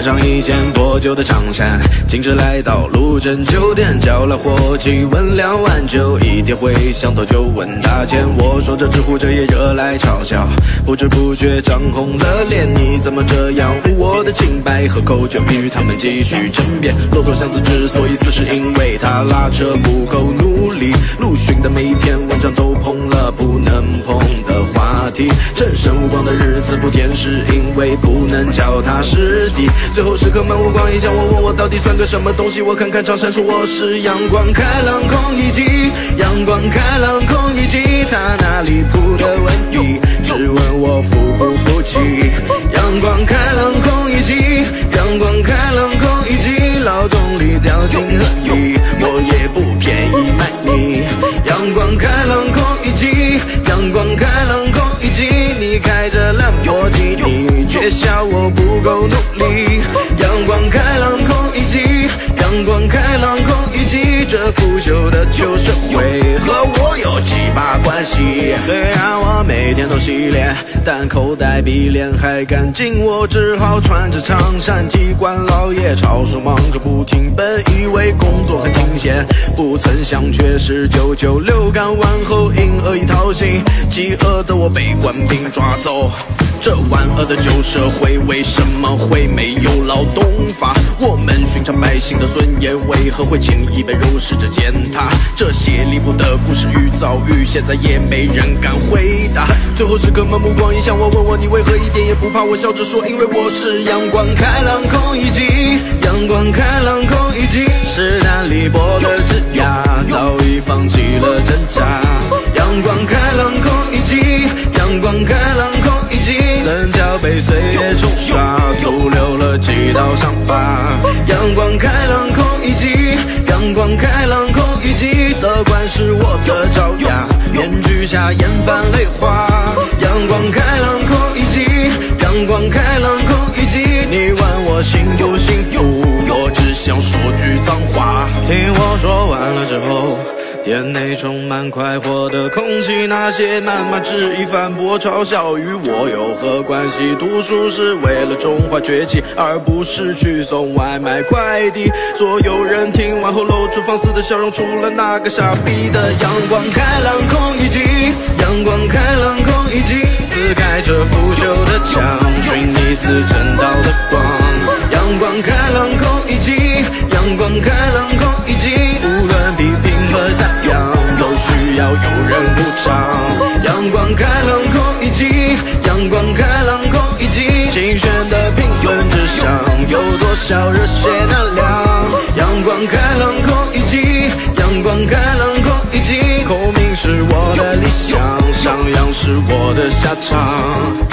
上一间破旧的长衫，径直来到路镇酒店，叫来伙计问2碗酒，一点回响头就问大钱。我说这知乎这也惹来嘲笑，不知不觉涨红了脸。你怎么这样污我的清白？喝口酒与他们继续争辩。骆驼祥子之所以死，是因为他拉扯不够努力。陆逊的每一篇文章都碰了不能碰的话题。人生无光的日子不甜，是因为不能脚踏实地。最后时刻漫无光影，向我问我到底算个什么东西？我看看长衫，说我是阳光开朗空一击，阳光开朗空一击。他那里铺的文艺，只问我服不服气。阳光开朗空一击，阳光开朗空一击。劳动力掉进河里，我也不便宜卖你。阳光开朗空一击，阳光开朗空一击。你开着兰博基尼，却笑我不够努力。阳光开朗空一击，阳光开朗空一击。这腐朽的旧社会和我有7、8关系。虽然我每天都洗脸，但口袋比脸还干净。我只好穿着长衫，踢惯老爷超手忙个不停。本以为工作很清闲，不曾想却是996干完后因恶意掏心。饥饿的我被官兵抓走。这万恶的旧社会为什么会没有劳动法？我们寻常百姓的尊严为何会轻易被肉食者践踏？这些离谱的故事与遭遇，现在也没人敢回答。最后时刻们目光一向我问我，你为何一点也不怕？我笑着说，因为我是阳光开朗空一击，阳光开朗空一击。史丹利波的枝桠早已放弃了挣扎。阳光开朗空一击，阳光开朗空一击。棱角被岁月冲刷，徒留了几道伤疤。阳光开朗空一击，阳光开朗空一击。乐观是我的爪牙，面具下眼泛泪花。阳光开朗空一击，阳光开朗空一击。你问我幸不幸福，我只想说句脏话。听我说完了之后，店内充满快活的空气，那些谩骂质疑反驳嘲笑与我有何关系？读书是为了中华崛起，而不是去送外卖快递。所有人听完后露出放肆的笑容，除了那个傻逼的。阳光开朗空一击，阳光开朗空一击。撕开这腐朽的墙，寻你似正道的光。阳光开朗空一击，阳光开朗空一击。无论批评和赞扬，都需要有人补偿。阳光开朗空一击，阳光开朗空一击。竞选的评论之上，有多少热血能量？阳光开朗空一击，阳光开朗空一击。孔明是我的理想，上扬是我的下场。